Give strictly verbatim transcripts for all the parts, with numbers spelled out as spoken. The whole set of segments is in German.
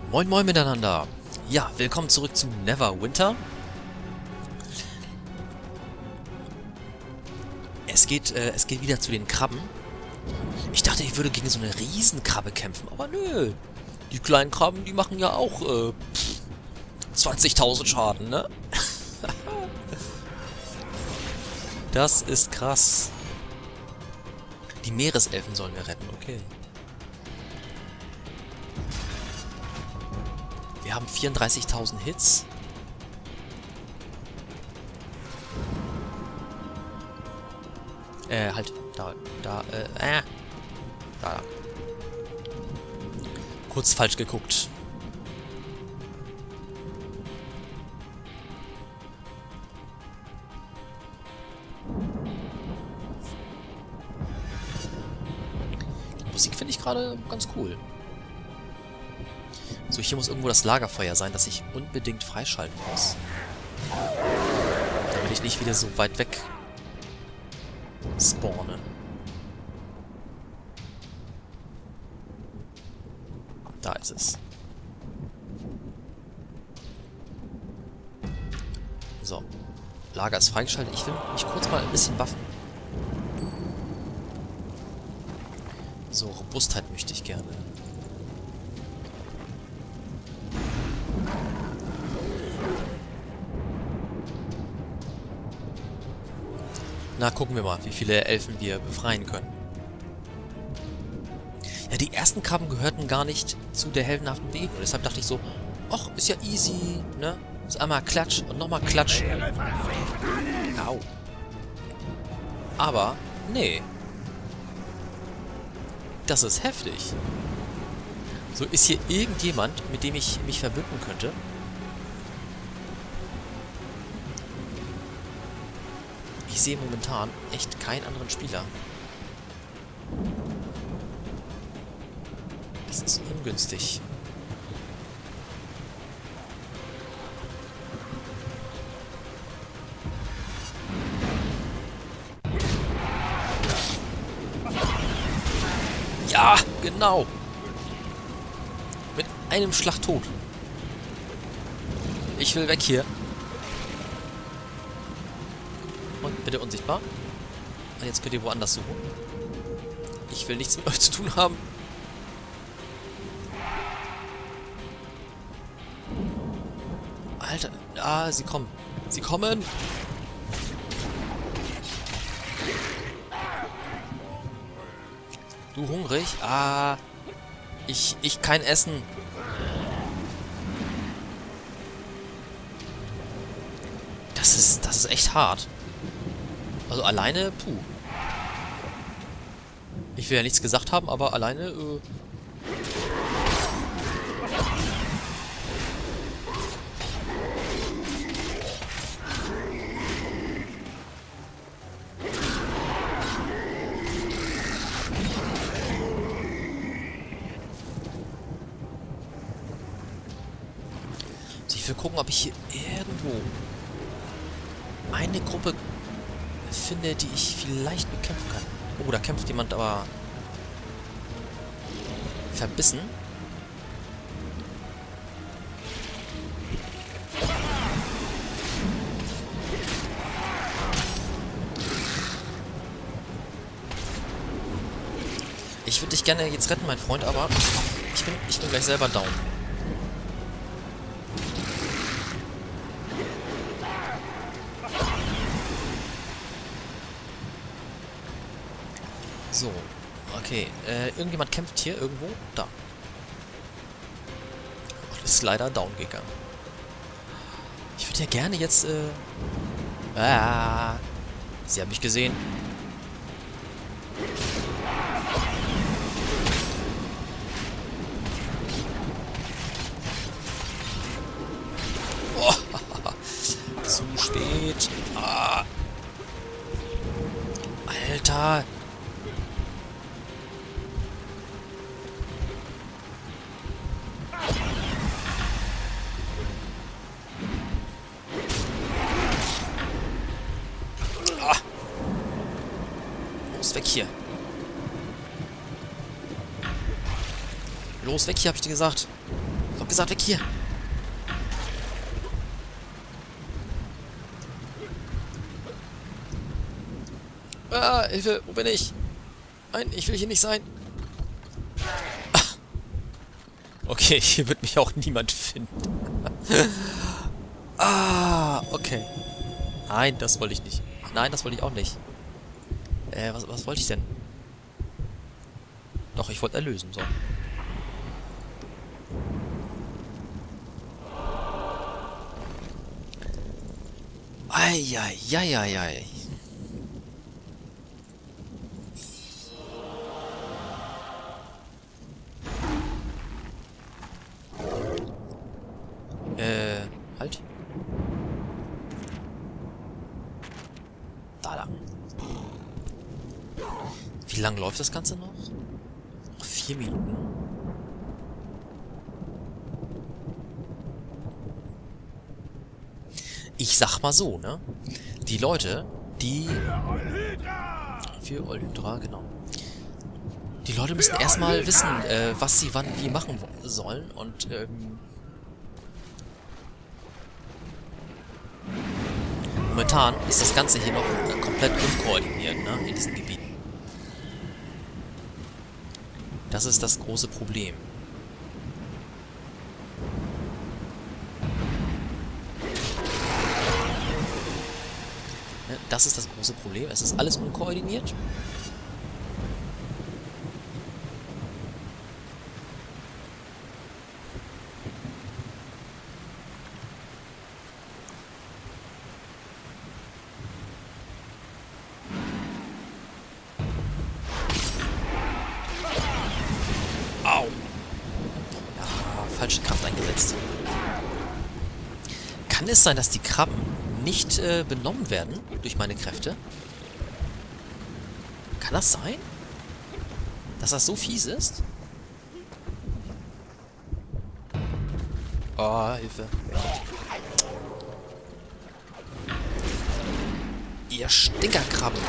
Moin moin miteinander. Ja, willkommen zurück zu Neverwinter. Es geht, äh, es geht wieder zu den Krabben. Ich dachte, ich würde gegen so eine Riesenkrabbe kämpfen, aber nö. Die kleinen Krabben, die machen ja auch, äh, zwanzigtausend Schaden, ne? Das ist krass. Die Meereselfen sollen wir retten, okay. Wir haben vierunddreißigtausend Hits. Äh, halt. Da, da, äh, äh. Da, da. Kurz falsch geguckt. Die Musik finde ich gerade ganz cool. So, hier muss irgendwo das Lagerfeuer sein, das ich unbedingt freischalten muss. Damit ich nicht wieder so weit weg spawne. Da ist es. So. Lager ist freigeschaltet. Ich will mich kurz mal ein bisschen buffen. So, Robustheit möchte ich gerne. Na, gucken wir mal, wie viele Elfen wir befreien können. Ja, die ersten Krabben gehörten gar nicht zu der heldenhaften Begegnung. Deshalb dachte ich so, ach, ist ja easy, ne? Ist einmal Klatsch und nochmal Klatsch. Au. Aber, nee. Das ist heftig. So, ist hier irgendjemand, mit dem ich mich verbünden könnte? Ich sehe momentan echt keinen anderen Spieler. Das ist ungünstig. Ja, genau. Mit einem Schlag tot. Ich will weg hier. Und bitte unsichtbar. Und jetzt könnt ihr woanders suchen. Ich will nichts mit euch zu tun haben. Alter, ah, sie kommen. Sie kommen. Du hungrig? Ah, ich, ich kein Essen. Das ist, das ist echt hart. Also alleine, puh. Ich will ja nichts gesagt haben, aber alleine, äh... Also ich will gucken, ob ich hier irgendwo eine Gruppe finde, die ich vielleicht bekämpfen kann. Oh, da kämpft jemand aber verbissen. Ich würde dich gerne jetzt retten, mein Freund, aber ich bin, ich bin gleich selber down. So, okay. Äh, irgendjemand kämpft hier irgendwo? Da. Und ist leider down gegangen. Ich würde ja gerne jetzt, äh... Ah, sie haben mich gesehen. Oh, zu spät. Ah. Alter. Weg hier. Los, weg hier, hab ich dir gesagt. So. Hab gesagt, weg hier. Ah, Hilfe, wo bin ich? Nein, ich will hier nicht sein. Ah. Okay, hier wird mich auch niemand finden. Ah, okay. Nein, das wollte ich nicht. Nein, das wollte ich auch nicht. Äh, was, was wollte ich denn? Doch, ich wollte erlösen, so. Eieieiei. Äh, halt. Da lang. Wie lang läuft das Ganze noch? Noch vier Minuten. Ich sag mal so, ne? Die Leute, die... Für Ultra, genau. Die Leute müssen erstmal wissen, äh, was sie wann wie machen sollen und, ähm... momentan ist das Ganze hier noch äh, komplett unkoordiniert, ne? In diesen Gebieten. Das ist das große Problem. Das ist das große Problem. Es ist alles unkoordiniert. Au! Ja, falsche Kraft eingesetzt. Kann es sein, dass die Krabben nicht äh, benommen werden durch meine Kräfte? Kann das sein? Dass das so fies ist? Oh, Hilfe. Ihr Stinkerkrabben.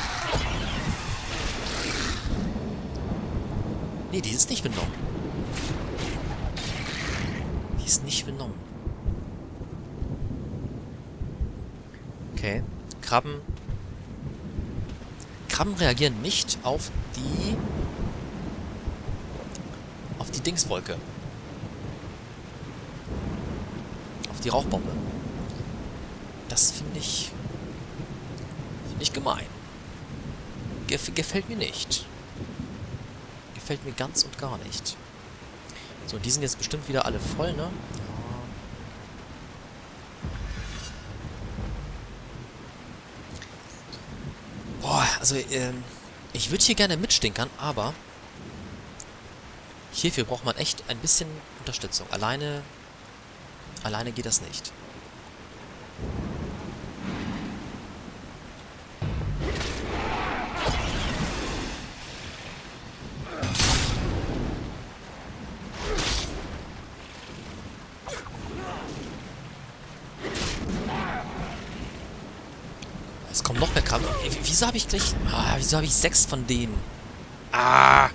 Nee, die ist nicht benommen. Die ist nicht benommen. Okay. Krabben. Krabben reagieren nicht auf die... auf die Dingswolke. Auf die Rauchbombe. Das finde ich... finde ich gemein. Gef gefällt mir nicht. Gefällt mir ganz und gar nicht. So, und die sind jetzt bestimmt wieder alle voll, ne? Boah, also, ähm, ich würde hier gerne mitstinkern, aber hierfür braucht man echt ein bisschen Unterstützung. Alleine, alleine geht das nicht. Es kommen noch mehr Krabben. Wieso habe ich gleich... Ah, wieso habe ich sechs von denen? Ah!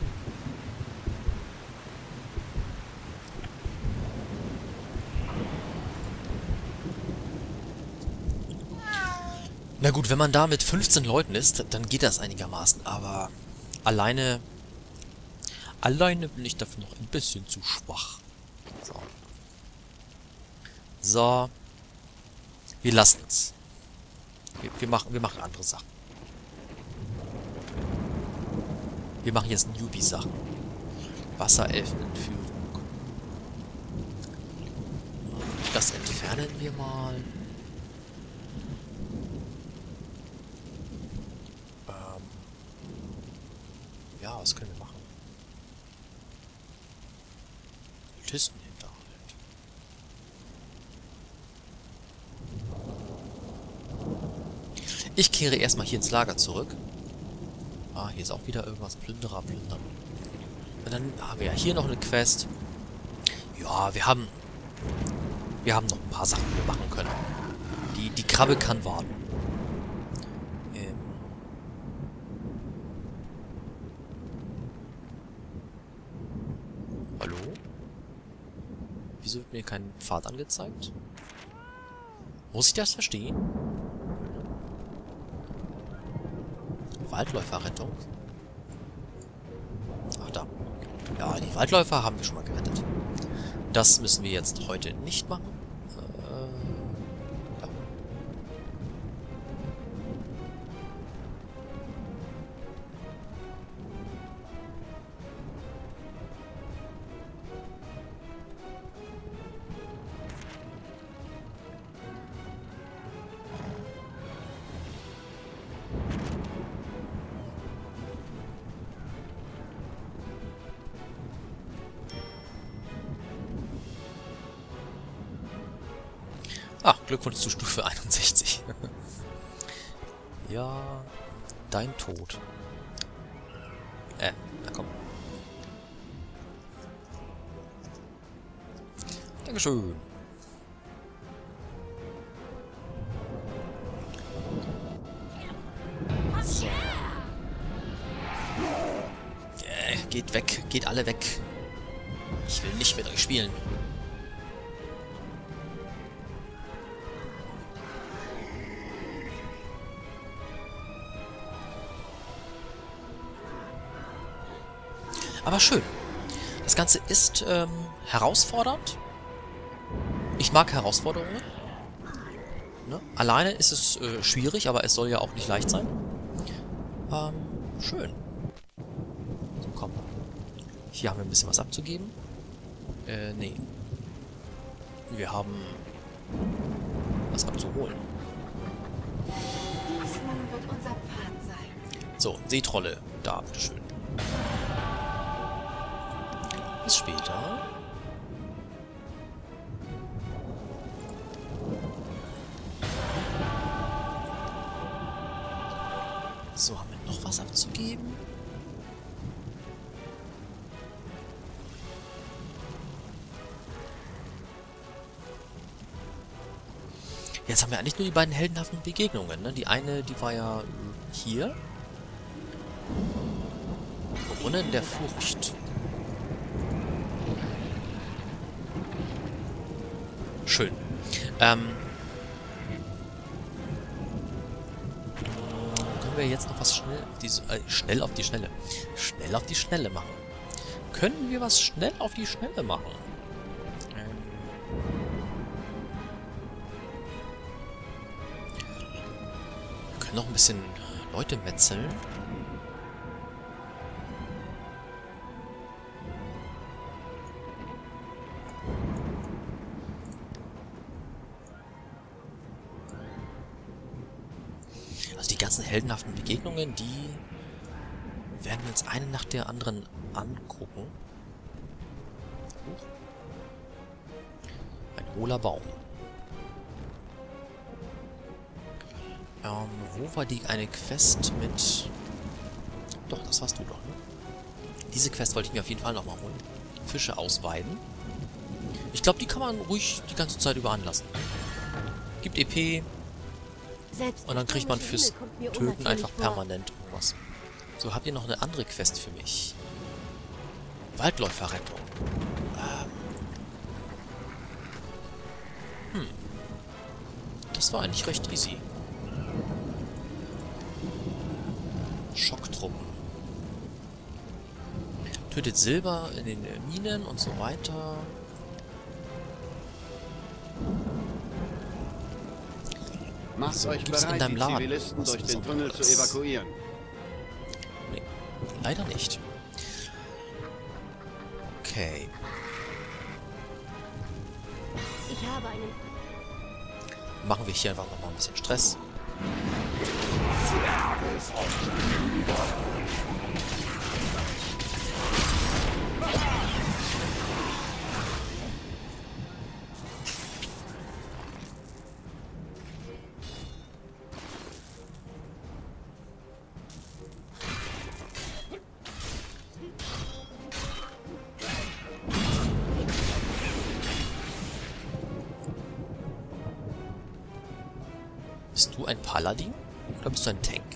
Na gut, wenn man da mit fünfzehn Leuten ist, dann geht das einigermaßen. Aber alleine... Alleine bin ich dafür noch ein bisschen zu schwach. So. So. Wir lassen es. Wir, wir, machen, wir machen andere Sachen. Wir machen jetzt Newbie-Sachen. Wasserelfenentführung. Das entfernen wir mal. Ähm. Ja, was können wir machen? Kultistenhinterhalt. Ich kehre erstmal hier ins Lager zurück. Ah, hier ist auch wieder irgendwas. Plünderer, plündern. Und dann haben wir ja hier noch eine Quest. Ja, wir haben... Wir haben noch ein paar Sachen, die wir machen können. Die, die Krabbe kann warten. Ähm... Hallo? Wieso wird mir kein Pfad angezeigt? Muss ich das verstehen? Waldläuferrettung. Ach, da. Ja, die Waldläufer haben wir schon mal gerettet. Das müssen wir jetzt heute nicht machen. Äh, ja. Ah, Glückwunsch zu Stufe einundsechzig. Ja, dein Tod. Äh, na komm. Dankeschön. So. Äh, geht weg, geht alle weg. Ich will nicht mit euch spielen. Aber schön. Das Ganze ist ähm, herausfordernd. Ich mag Herausforderungen. Ne? Alleine ist es äh, schwierig, aber es soll ja auch nicht leicht sein. Ähm, schön. So, komm. Hier haben wir ein bisschen was abzugeben. Äh, nee. Wir haben was abzuholen. Dies nun wird unser Pfad sein. So, Seetrolle. Da, bitteschön. Bis später. So, haben wir noch was abzugeben? Jetzt haben wir eigentlich nur die beiden heldenhaften Begegnungen, ne? Die eine, die war ja hier. Brunnen der Furcht. Schön. Ähm, können wir jetzt noch was schnell auf die, äh, schnell auf die Schnelle. Schnell auf die Schnelle machen. Können wir was schnell auf die Schnelle machen? Ähm, wir können noch ein bisschen Leute metzeln. Die ganzen heldenhaften Begegnungen, die werden wir uns eine nach der anderen angucken. Ein hohler Baum. Ähm, wo war die eine Quest mit... Doch, das warst du doch, ne? Diese Quest wollte ich mir auf jeden Fall nochmal holen. Fische ausweiden. Ich glaube, die kann man ruhig die ganze Zeit über anlassen. Gibt E P... Und dann kriegt man fürs Töten einfach permanent irgendwas. So, habt ihr noch eine andere Quest für mich? Waldläuferrettung. Ähm. Hm. Das war eigentlich recht easy. Schocktruppen. Tötet Silber in den Minen und so weiter. Macht So, euch gibt's bereit, in deinem die Laden Zivilisten was durch den Tunnel zu Besonderes? evakuieren. Nee, leider nicht. Okay. Ich habe einen. Machen wir hier einfach nochmal ein bisschen Stress. Bist du ein Paladin oder bist du ein Tank?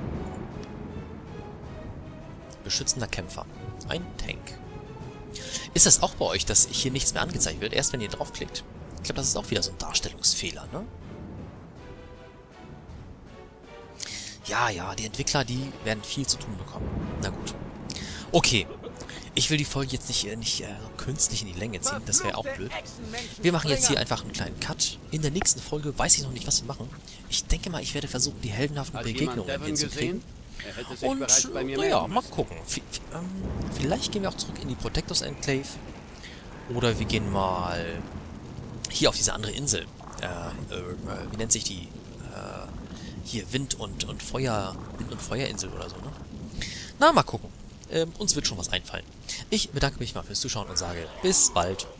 Beschützender Kämpfer. Ein Tank. Ist das auch bei euch, dass hier nichts mehr angezeigt wird, erst wenn ihr draufklickt? Ich glaube, das ist auch wieder so ein Darstellungsfehler, ne? Ja, ja, die Entwickler, die werden viel zu tun bekommen. Na gut. Okay. Ich will die Folge jetzt nicht, äh, nicht äh, künstlich in die Länge ziehen, das wäre auch blöd. Wir machen jetzt hier einfach einen kleinen Cut. In der nächsten Folge weiß ich noch nicht, was wir machen. Ich denke mal, ich werde versuchen, die heldenhaften Begegnungen hinzukriegen. Und, äh, naja, mal gucken. V ähm, vielleicht gehen wir auch zurück in die Protectors Enclave. Oder wir gehen mal hier auf diese andere Insel. Äh, äh, wie nennt sich die? Äh, hier, Wind- und, und Feuer... Wind- und Feuerinsel oder so, ne? Na, mal gucken. Ähm, uns wird schon was einfallen. Ich bedanke mich mal fürs Zuschauen und sage bis bald.